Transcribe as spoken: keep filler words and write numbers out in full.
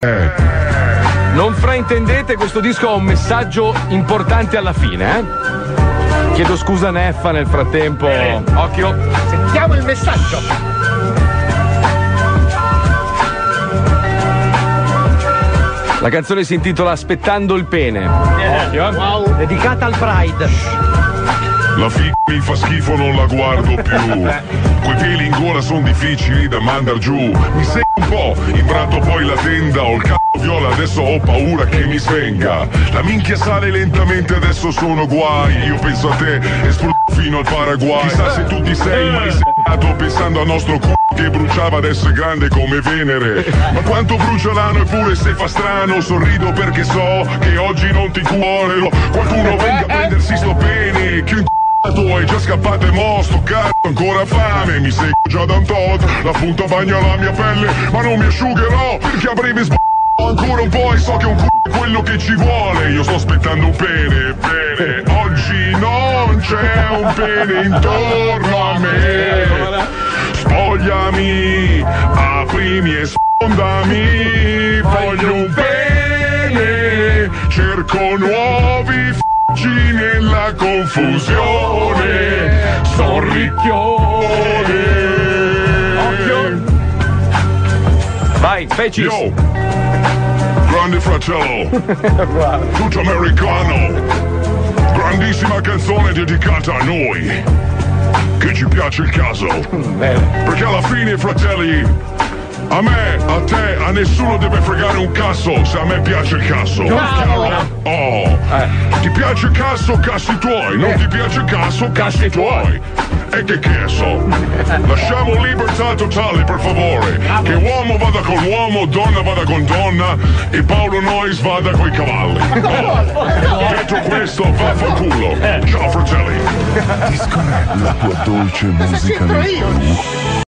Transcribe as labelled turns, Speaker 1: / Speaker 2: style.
Speaker 1: Non fraintendete, questo disco ha un messaggio importante alla fine, eh? Chiedo scusa Neffa nel frattempo.
Speaker 2: Eh.
Speaker 1: Occhio.
Speaker 2: Sentiamo il messaggio.
Speaker 1: La canzone si intitola Aspettando il pene.
Speaker 2: Occhio. Wow. Dedicata al Pride.
Speaker 3: La figlia mi fa schifo, non la guardo più. Quei peli in gola sono difficili da mandar giù. Mi sei un po', imbratto poi la tenda. Ho il c***o viola, adesso ho paura che mi svenga. La minchia sale lentamente, adesso sono guai. Io penso a te e spruto fino al Paraguay. Chissà se tu ti sei mai segnato pensando al nostro c***o che bruciava, adesso è grande come Venere. Ma quanto brucia l'ano, eppure se fa strano sorrido perché so che oggi non ti cuore. Qualcuno venga a prendersi sto pene che tu hai già scappato e mo sto cazzo ancora fame. Mi seguo già da un tot, la punta bagna la mia pelle, ma non mi asciugherò perché a breve sb***o ancora un po' e so che un c***o è quello che ci vuole. Io sto aspettando un pene, pene. Oggi non c'è un pene intorno a me. Spogliami, aprimi e sfondami. Voglio un pene, cerco nuovi f***i nella confusione. Sorricchione.
Speaker 1: Occhio. Vai, Fecis.
Speaker 3: Yo, grande fratello, tutto americano. Grandissima canzone dedicata a noi, che ci piace il caso. Perché alla fine, fratelli, a me, a te, a nessuno deve fregare un cazzo se a me piace il cazzo. Chiaro? Oh, ti piace il cazzo, cazzi tuoi. Non ti piace il cazzo, cazzi tuoi. E che cazzo? Lasciamo libertà totale, per favore. Che uomo vada con uomo, donna vada con donna e Paolo Noyes vada coi cavalli. Oh, detto questo, vaffanculo. Ciao fratelli.
Speaker 4: Disco, la tua dolce musica nel blu.